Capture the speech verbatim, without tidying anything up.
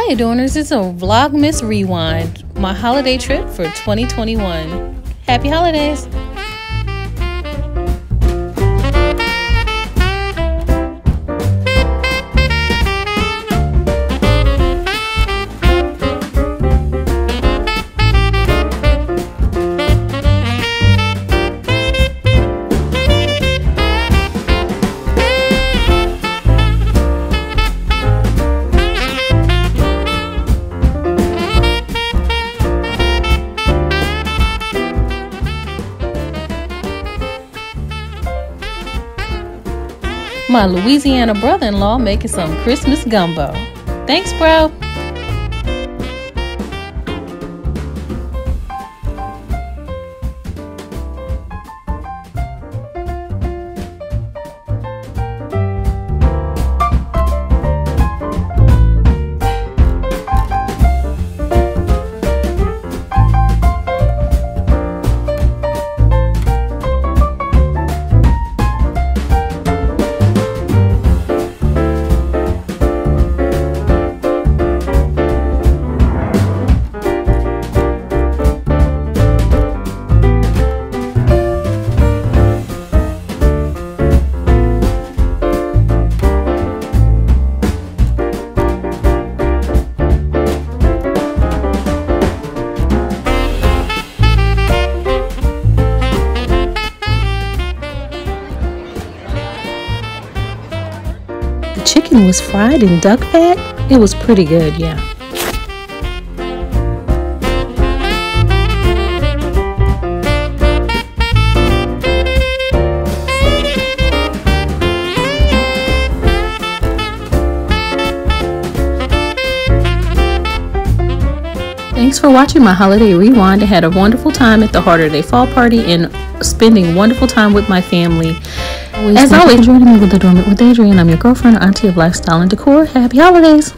Hi Adorners, it's a Vlogmas rewind, my holiday trip for twenty twenty-one. Happy holidays! My Louisiana brother-in-law making some Christmas gumbo. Thanks, bro. Chicken was fried in duck fat. It was pretty good, yeah. Thanks for watching my holiday rewind. I had a wonderful time at the Harder Day Fall Party and spending wonderful time with my family. As always, joining me with Adornment with Adrienne. I'm your girlfriend, auntie of lifestyle and decor. Happy holidays!